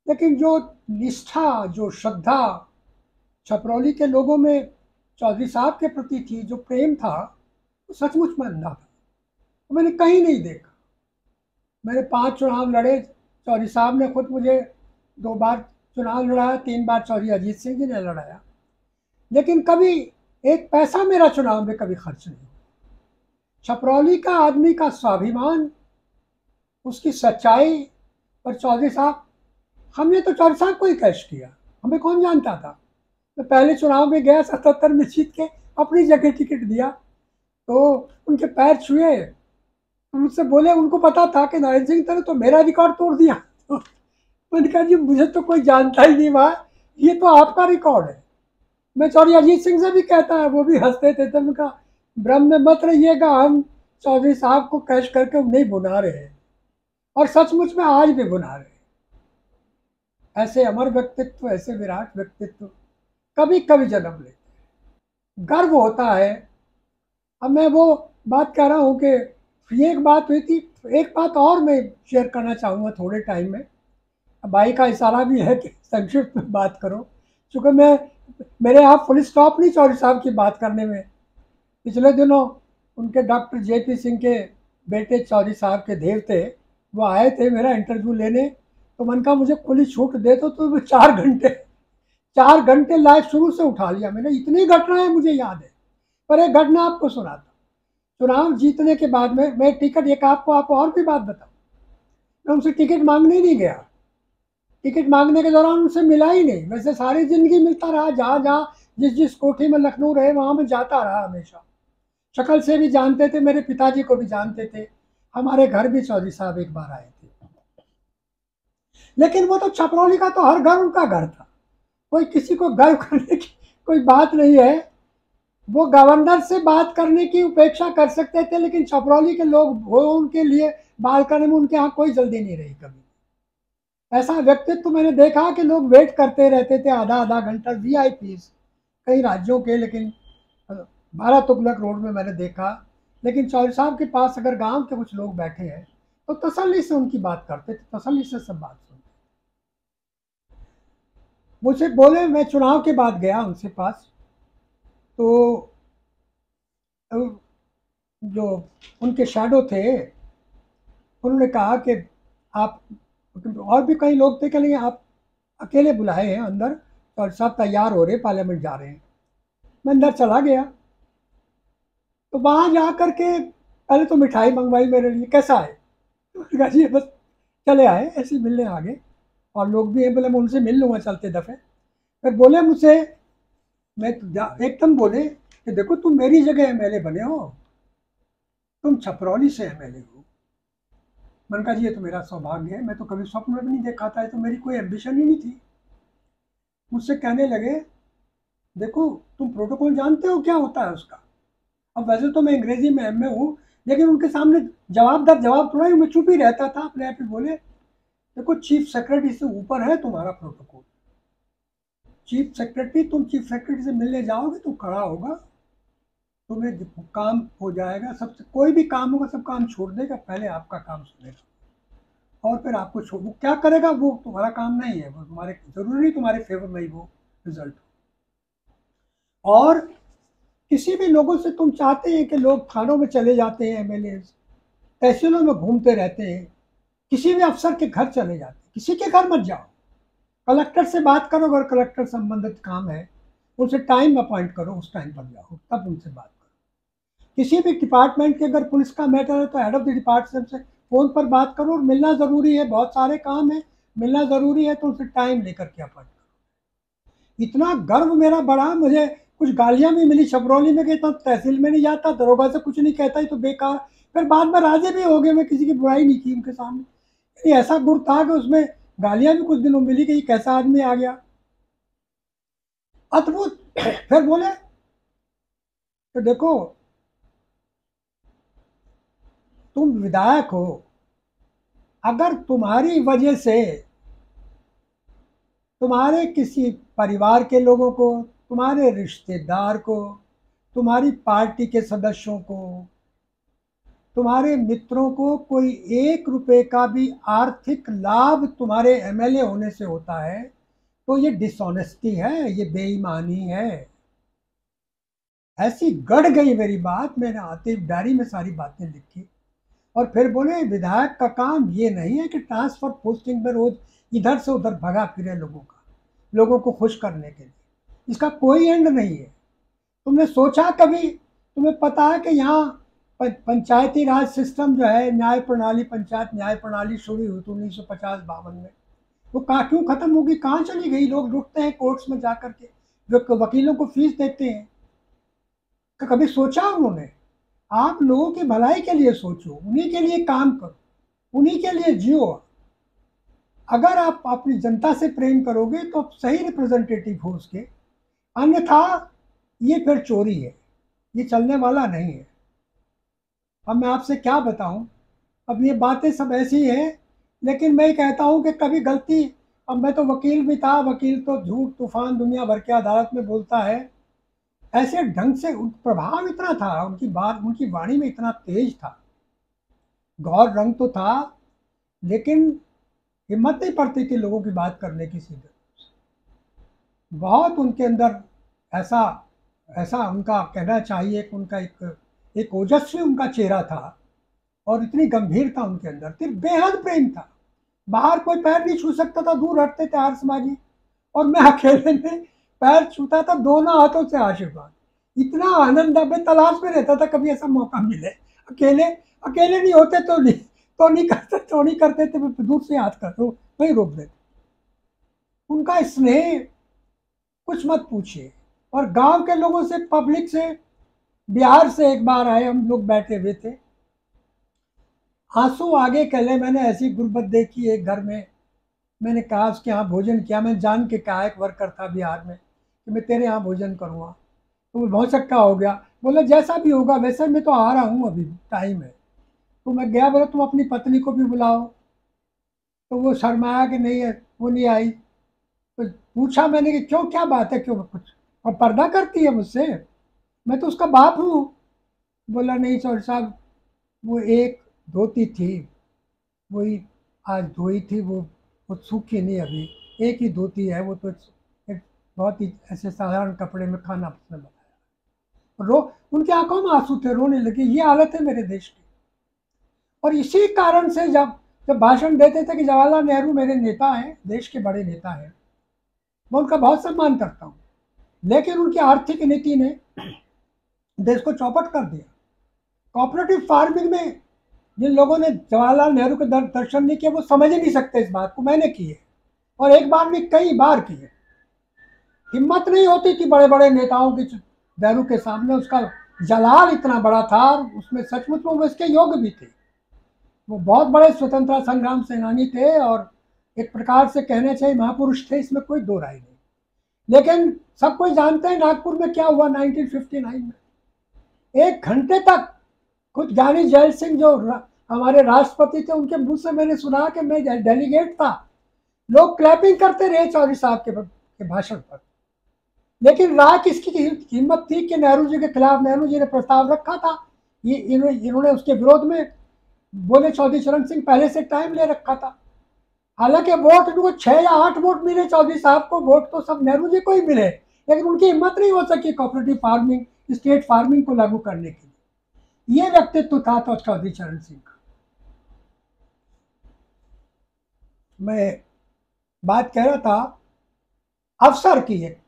लेकिन जो निष्ठा, जो श्रद्धा छपरौली के लोगों में चौधरी साहब के प्रति थी, जो प्रेम था, वो सचमुच में अंधा था। तो मैंने कहीं नहीं देखा। मैंने 5 चुनाव लड़े, चौधरी साहब ने खुद मुझे 2 बार चुनाव लड़ाया, 3 बार चौधरी अजीत सिंह जी ने लड़ाया, लेकिन कभी एक पैसा मेरा चुनाव में कभी खर्च नहीं। छपरौली का आदमी का स्वाभिमान, उसकी सच्चाई। और चौधरी साहब, हमने तो चौधरी साहब को ही कैश किया, हमें कौन जानता था। मैं पहले चुनाव में गया, 77 में जीत के अपनी जगह टिकट दिया, तो उनके पैर छुए, तो मुझसे बोले, उनको पता था कि नारायण सिंह ने तो मेरा रिकॉर्ड तोड़ दिया। तो मैंने कहा, जी मुझे तो कोई जानता ही नहीं वहाँ, ये तो आपका रिकॉर्ड है। मैं चौधरी अजीत सिंह से भी कहता है, वो भी हंसते थे। तो मैं कहा, भ्रम में मत रहिएगा, हम चौधरी साहब को कैश करके नहीं बुला रहे हैं, और सचमुच में आज भी बुला रहे हैं। ऐसे अमर व्यक्तित्व, ऐसे विराट व्यक्तित्व कभी कभी जन्म लेते हैं, गर्व होता है। अब मैं वो बात कह रहा हूँ कि ये एक बात हुई थी, एक बात और मैं शेयर करना चाहूँगा थोड़े टाइम में। भाई का इशारा भी है कि संक्षिप्त में बात करो, क्योंकि मैं, मेरे यहाँ फुल स्टॉप नहीं चौधरी साहब की बात करने में। पिछले दिनों उनके डॉक्टर जेपी सिंह के बेटे चौधरी साहब के देव थे, वो आए थे मेरा इंटरव्यू लेने। तो मन का मुझे खुली छूट दे तो मैं 4 घंटे, 4 घंटे लाइव शुरू से उठा लिया मैंने। इतनी घटनाएं मुझे याद है। पर एक घटना आपको सुनाता, चुनाव जीतने के बाद में मैं टिकट, एक आपको और भी बात बताऊं, मैं उनसे टिकट मांगने नहीं गया। टिकट मांगने के दौरान उनसे मिला ही नहीं। वैसे सारी जिंदगी मिलता रहा, जहाँ जहाँ जिस जिस कोठी में लखनऊ रहे वहाँ मैं जाता रहा हमेशा। शक्ल से भी जानते थे, मेरे पिताजी को भी जानते थे। हमारे घर भी चौधरी साहब एक बार आए थे। लेकिन वो तो छपरौली का तो हर घर उनका घर था, कोई किसी को गर्व करने की कोई बात नहीं है। वो गवर्नर से बात करने की उपेक्षा कर सकते थे, लेकिन छपरौली के लोग, वो उनके लिए बात करने में उनके यहाँ कोई जल्दी नहीं रही कभी। ऐसा व्यक्तित्व मैंने देखा कि लोग वेट करते रहते थे आधा आधा घंटा, वीआईपी कई राज्यों के। लेकिन भारत तुगलक रोड में मैंने देखा। लेकिन चौधरी साहब के पास अगर गांव के कुछ लोग बैठे हैं तो तसल्ली से उनकी बात करते थे, तसल्ली से सब बात सुनते। मुझे बोले, मैं चुनाव के बाद गया उनसे पास, तो जो उनके शैडो थे, उन्होंने कहा कि आप, और भी कई लोग थे, कि नहीं आप अकेले बुलाए हैं अंदर, और सब तैयार हो रहे, पार्लियामेंट जा रहे हैं। मैं अंदर चला गया, तो वहां जा करके पहले तो मिठाई मंगवाई मेरे लिए, कैसा है। तो मैंने कहा, जी बस चले आए, ऐसे ही मिलने आ गए, और लोग भी हैं, बोले मैं उनसे मिल लूंगा चलते दफे। फिर बोले मुझसे, मैं एकदम बोले कि देखो तुम मेरी जगह एमएलए बने हो, तुम छपरौली से एमएलए हो। मैंने कहा, जी ये तो मेरा सौभाग्य है, मैं तो कभी स्वप्न में भी नहीं देखा था, ये तो मेरी कोई एम्बिशन ही नहीं थी। मुझसे कहने लगे, देखो तुम प्रोटोकॉल जानते हो क्या होता है उसका। अब वैसे तो मैं अंग्रेजी में एमए हूँ, लेकिन उनके सामने जवाब दर जवाब थोड़ा ही, मैं चुप ही रहता था। अपने आप ही बोले, देखो चीफ सेक्रेटरी से ऊपर है तुम्हारा प्रोटोकॉल। चीफ सेक्रेटरी, तुम चीफ सेक्रेटरी से मिलने जाओगे तो खड़ा होगा, तुम्हें काम हो जाएगा, सबसे कोई भी काम होगा सब काम छोड़ देगा, पहले आपका काम सुनेगा, और फिर आपको छोड़, वो क्या करेगा वो तुम्हारा काम नहीं है, वो तुम्हारे, जरूरी नहीं तुम्हारे फेवर में ही वो रिजल्ट हो। और किसी भी लोगों से, तुम चाहते हैं कि लोग थानों में चले जाते हैं, एमएलए तहसीलों में घूमते रहते हैं, किसी भी अफसर के घर चले जाते हैं, किसी के घर मत जाओ। कलेक्टर से बात करो, अगर कलेक्टर संबंधित काम है, उनसे टाइम अपॉइंट करो, उस टाइम पर जाओ, तब उनसे बात करो। किसी भी डिपार्टमेंट के अगर पुलिस का मैटर है तो हेड ऑफ द डिपार्टमेंट से फोन पर बात करो, और मिलना जरूरी है, बहुत सारे काम है, मिलना जरूरी है, तो उनसे टाइम लेकर के अपॉइंट करो। इतना गर्व मेरा बढ़ा, मुझे कुछ गालियां भी मिली छपरौली में कि तो तहसील में नहीं जाता, दरोगा से कुछ नहीं कहता, ही तो बेकार। फिर बाद में राजे भी हो गए, मैं किसी की बुराई नहीं की उनके सामने। ये ऐसा गुर था कि उसमें गालियां भी कुछ दिनों मिली कि ये कैसा आदमी आ गया, अद्भुत। फिर बोले, तो देखो तुम विधायक हो, अगर तुम्हारी वजह से तुम्हारे किसी परिवार के लोगों को, तुम्हारे रिश्तेदार को, तुम्हारी पार्टी के सदस्यों को तुम्हारे मित्रों को कोई 1 रुपए का भी आर्थिक लाभ तुम्हारे एमएलए होने से होता है तो ये डिसऑनेस्टी है, ये बेईमानी है। ऐसी गड़ गई मेरी बात, मैंने आते डायरी में सारी बातें लिखी। और फिर बोले विधायक का काम ये नहीं है कि ट्रांसफर पोस्टिंग में रोज इधर से उधर भगा फिरे लोगों को खुश करने के लिए। इसका कोई एंड नहीं है। तुमने सोचा कभी, तुम्हें पता है कि यहाँ पंचायती राज सिस्टम जो है, न्याय प्रणाली, पंचायत न्याय प्रणाली शुरू हुई थी 1950-52 में, वो क्यों खत्म होगी, कहाँ चली गई? लोग लुटते हैं कोर्ट्स में जा करके, जो वकीलों को फीस देते हैं। कभी सोचा उन्होंने? आप लोगों की भलाई के लिए सोचो, उन्हीं के लिए काम करो, उन्हीं के लिए जियो। अगर आप अपनी जनता से प्रेम करोगे तो सही रिप्रेजेंटेटिव हो उसके, अन्यथा ये फिर चोरी है, ये चलने वाला नहीं है। अब मैं आपसे क्या बताऊं, अब ये बातें सब ऐसी हैं, लेकिन मैं कहता हूं कि कभी गलती, अब मैं तो वकील भी था, वकील तो झूठ तूफान दुनिया भर के अदालत में बोलता है, ऐसे ढंग से प्रभाव इतना था, उनकी बात, उनकी वाणी में इतना तेज था, गौर रंग तो था, लेकिन हिम्मत नहीं पड़ती थी लोगों की बात करने की सीधे। बहुत उनके अंदर ऐसा ऐसा उनका कहना चाहिए कि उनका एक ओजस्वी उनका चेहरा था, और इतनी गंभीरता उनके अंदर थी, बेहद प्रेम था। बाहर कोई पैर नहीं छू सकता था, दूर हटते थे आर्य समाजी, और मैं अकेले में पैर छूता था, दोनों हाथों से आशीर्वाद। इतना आनंद, मैं तलाश में रहता था कभी ऐसा मौका मिले। अकेले अकेले नहीं होते तो नहीं करते थे, दूर से हाथ कर दो, वही रोक देते। उनका स्नेह कुछ मत पूछिए। और गांव के लोगों से, पब्लिक से, बिहार से एक बार आए हम लोग, बैठे हुए थे, आंसू आगे कले, मैंने ऐसी गुर्बत देखी एक घर में, मैंने कहा उसके यहाँ भोजन किया, मैं जान के कहा, एक वर्कर था बिहार में, कि मैं तेरे यहाँ भोजन करूँगा, तो वो बहुत चक्का हो गया, बोला जैसा भी होगा, वैसे मैं तो आ रहा हूँ, अभी टाइम है। तो मैं गया, बोला तुम अपनी पत्नी को भी बुलाओ, तो वो शर्माया कि नहीं है, वो नहीं आई। तो पूछा मैंने कि क्यों, क्या बात है, क्यों कुछ, और पर्दा करती है मुझसे, मैं तो उसका बाप हूँ। बोला नहीं चौधरी साहब, वो एक धोती थी, वही आज धोई थी, वो सूखी नहीं, अभी एक ही धोती है, वो तो एक बहुत ही ऐसे साधारण कपड़े में खाना उसने बताया। उनकी आंखों में आंसू थे, रोने लगे। ये हालत है मेरे देश की। और इसी कारण से जब जब भाषण देते थे कि जवाहरलाल नेहरू मेरे नेता हैं, देश के बड़े नेता हैं, मैं उनका बहुत सम्मान करता हूँ, लेकिन उनकी आर्थिक नीति ने देश को चौपट कर दिया। कोऑपरेटिव फार्मिंग में जिन लोगों ने जवाहरलाल नेहरू के दर्शन नहीं किए, वो समझ ही नहीं सकते इस बात को। मैंने किए, और एक बार नहीं, कई बार किए। हिम्मत नहीं होती थी बड़े बड़े नेताओं की नेहरू के सामने। उसका जलाल इतना बड़ा था, उसमें सचमुच में वो इसके योग्य भी थे। वो बहुत बड़े स्वतंत्रता संग्राम सेनानी थे, और एक प्रकार से कहने चाहिए महापुरुष थे, इसमें कोई दो राय नहीं। लेकिन सब कोई जानते हैं नागपुर में क्या हुआ 1959 में। 1 घंटे तक खुद ज्ञानी जैल सिंह जो हमारे राष्ट्रपति थे, उनके मुंह से मैंने सुना कि मैं डेलीगेट था, लोग क्लैपिंग करते रहे चौधरी साहब के भाषण पर। लेकिन राय किसकी हिम्मत थी कि नेहरू जी के खिलाफ, नेहरू जी ने प्रस्ताव रखा था, ये इन्होंने उसके विरोध में बोले। चौधरी चरण सिंह पहले से टाइम ले रखा था। हालांकि वोट इनको 6 या 8 वोट मिले चौधरी साहब को, वोट तो सब नेहरू जी को ही मिले, लेकिन उनकी हिम्मत नहीं हो सकी कोऑपरेटिव फार्मिंग, स्टेट फार्मिंग को लागू करने के लिए। ये व्यक्तित्व था तो चौधरी चरण सिंह का। मैं बात कह रहा था अवसर की, एक